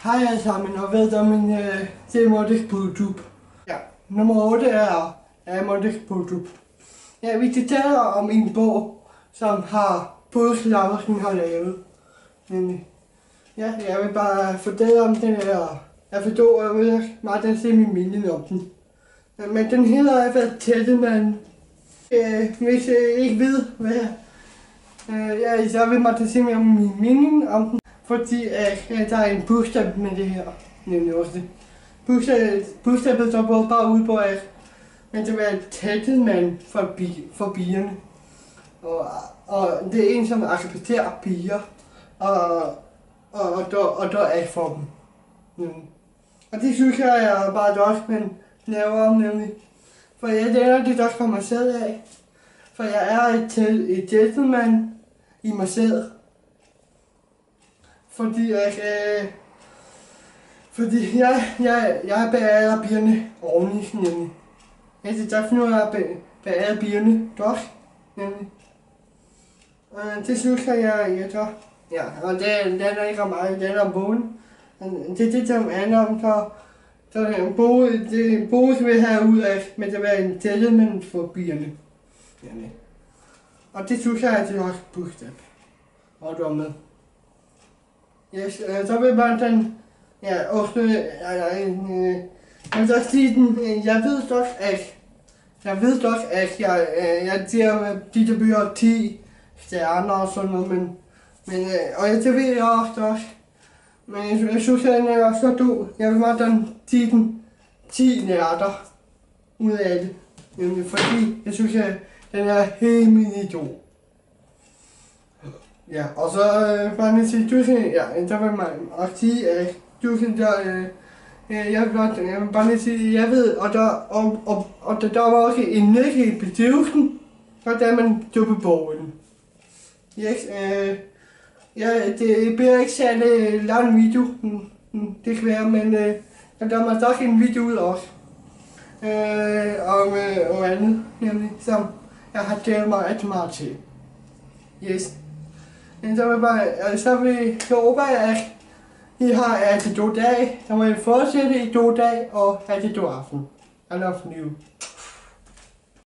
Hej alle sammen, og velkommen til Modex på YouTube. Ja, nummer 8 er Modex på YouTube. Ja, vi skal tale om en bog, som har både Lauritsen har lavet. Men ja, jeg vil bare fortælle om den her. Jeg forstår, at jeg vil meget se min mening om den. Men den hedder i hvert fald Tættemann. Hvis jeg ikke ved, hvad så vil man se mere om min mening om den. Fordi der er en budskab med det her, nemlig også det. Budskabet står både bare ud på, at man skal være Tættemann for pigerne. Og det er en, som accepterer piger, og der er for dem. Og det synes jeg er bare godt, men laver om nemlig. For jeg lærer det også for mig selv af. For jeg er et gentleman i mig selv. Fordi jeg beærer pigerne ordentligt, nemlig. Jeg synes derfor nu, at jeg beærer pigerne godt, nemlig. Det synes jeg gør. Ja, og det er ikke meget, det er om bogen. Det er det, som handler om, så en bog vil have ud af, men det vil være en gentleman for pigerne. Nemlig. Og det synes jeg er det også budskab. Og du er med. Yes, så vil man den, ja, også, man så sige den, jeg ved godt, at jeg siger, de der bygger 10 stjerner og sådan noget, men og det ved jeg også, men jeg synes, at den er også så god. Jeg vil meget den 10 nærter ud af det, fordi jeg synes, at den er helt vildt god. Ja, og så bare sige, der vil man også sige, at jeg vil bare sige, jeg ved, og der var også en link i beskrivelsen, hvordan man køber bogen. Yes, det bliver ikke særlig lang video, det kan være, men der må også en video ud også, om andet, nemlig, som jeg har glædet mig rigtig meget til. Yes. Men så håber jeg, at I har en god dag. Så må I fortsætte i god dag og have en god aften. I love you.